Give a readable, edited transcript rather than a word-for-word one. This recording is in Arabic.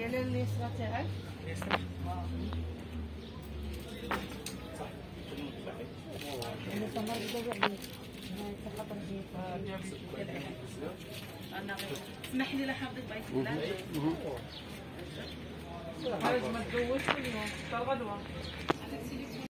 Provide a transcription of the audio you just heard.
ديال اليسرى تاعك ياسر انا تمر دابا خاطر جيت انا اسمح لي لحضرتك بغيت نقول حاجه ما تزوجش اليوم حتى الغدوه.